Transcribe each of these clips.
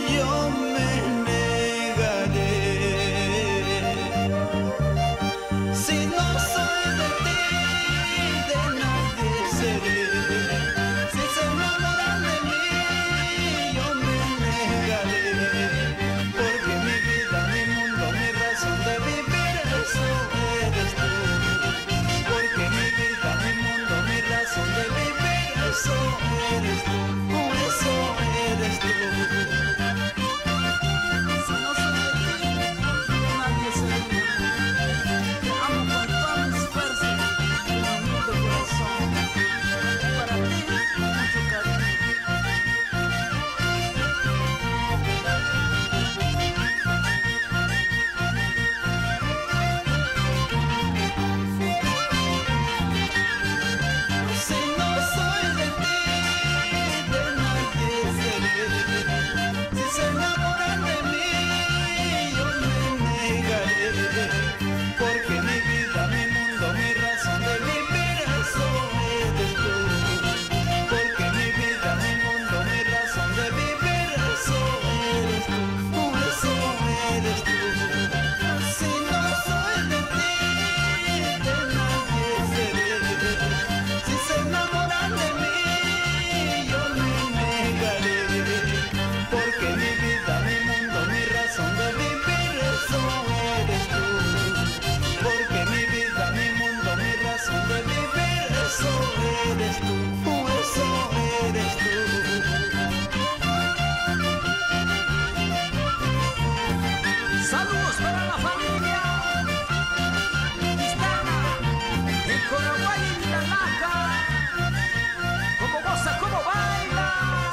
yo me negaré. Si no soy de ti, de nadie seré. Si se enamoran de mí, yo me negaré. Porque mi vida, mi mundo, mi razón de vivir, eso eres tú. Porque mi vida, mi mundo, mi razón de vivir, eso eres tú. Eso eres tú. Si no soy de ti, de nadie seré. Te amo con todas mis fuerzas, con mi humilde corazón. Para ti, mucho cariño. Si no soy de ti, de nadie seré. Si se enamoran de mí, yo me negaré. Porque mi vida, mi mundo, mi razón de vivir, eso eres tú. Porque mi vida, mi mundo, mi razón de vivir, eso eres tú. Eso eres tú. Si no soy de ti, de nadie seré. Si se enamoran de mí, yo me negaré. Porque mi vida, mi mundo, mi razón de vivir, eso eres tú. Porque mi vida, mi mundo, mi razón de vivir, eso eres tú. Eso eres tú. Saludos para la familia Hispana en Corahuay y Vilalaca. Como goza, como baila.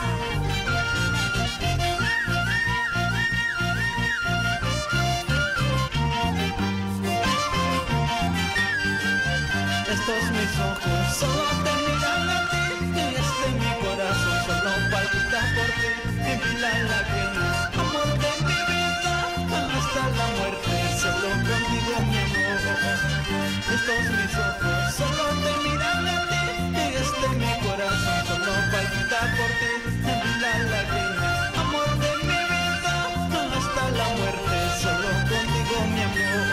Estos mis ojos solo te miran a ti, y este mi corazón solo palpita por ti. En Vilalaquena, amor de mi vida, hasta la muerte, solo contigo mi amor. Estos mis ojos solo te miran a ti, y este mi corazón solo palpita por ti. En Vilalaquena, amor de mi vida, hasta la muerte, solo contigo mi amor.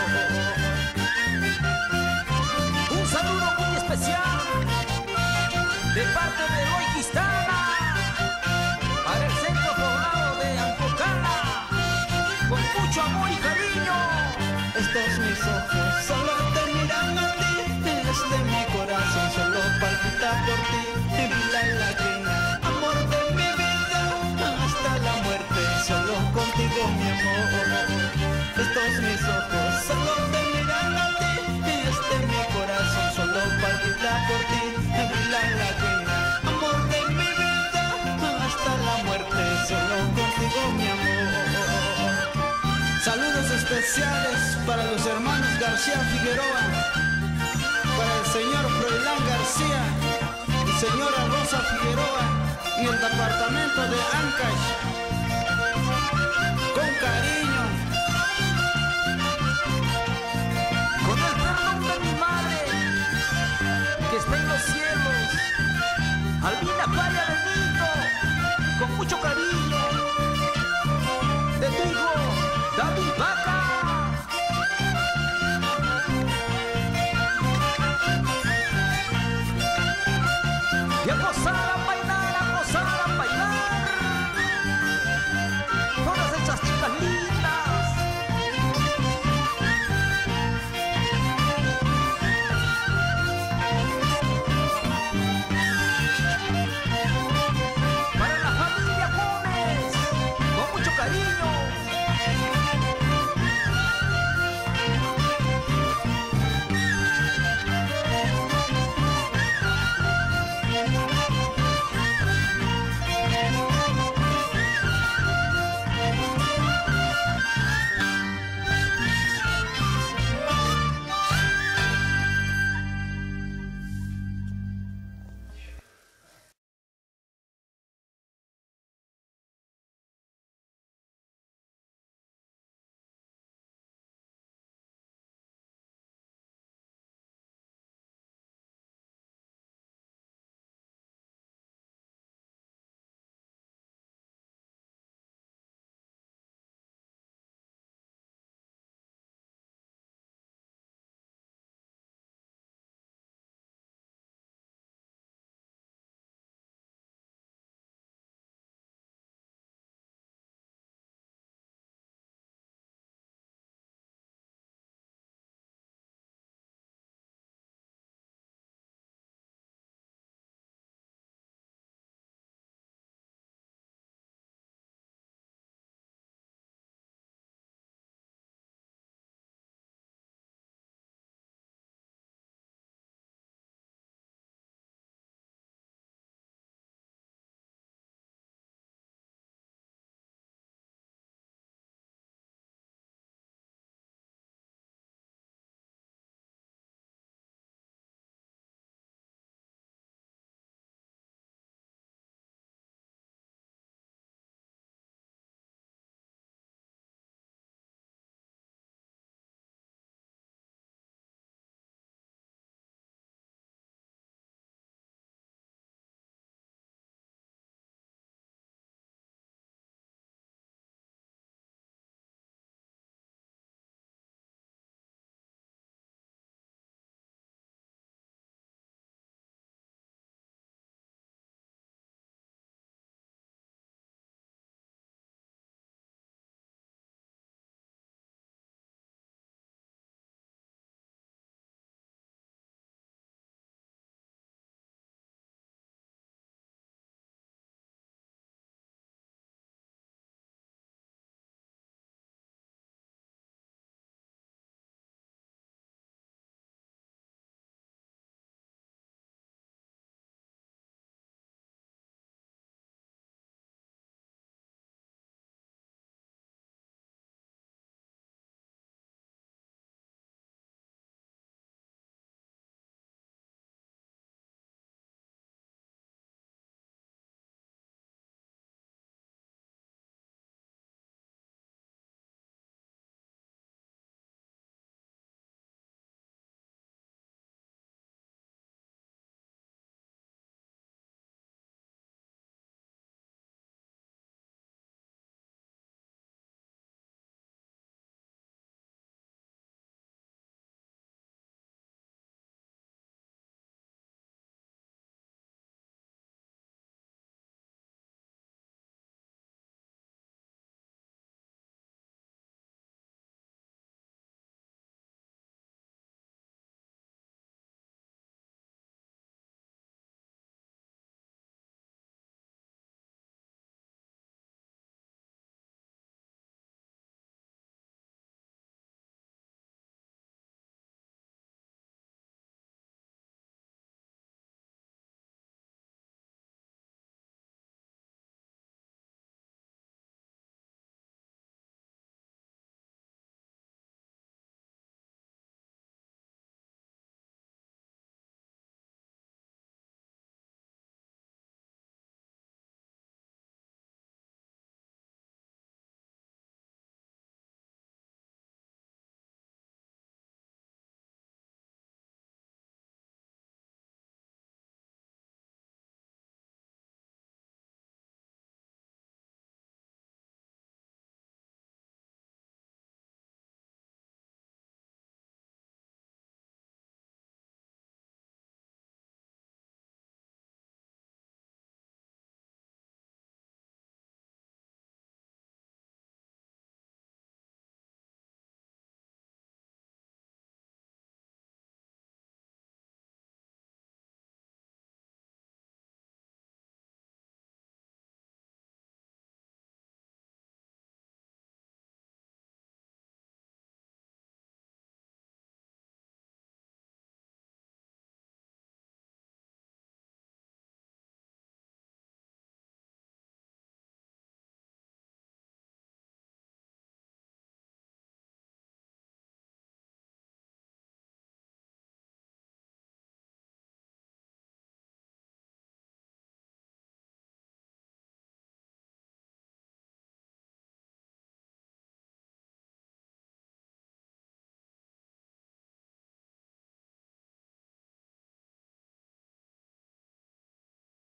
Un saludo muy especial de parte de Eloy Quistana para el centro poblado de Ampocana, con mucho amor y cariño. Estos mis ojos solo te miran a ti, este mi corazón solo palpita por ti. En Vilalaquena, amor de mi vida, hasta la muerte, solo contigo mi amor. Estos mis ojos solo te miran a ti, este mi corazón solo palpita por ti. En Vilalaquena, amor de mi vida, hasta la muerte, solo contigo mi amor. Saludos especiales para los hermanos García Figueroa, para el señor Froilán García y señora Rosa Figueroa en el departamento de Ancash.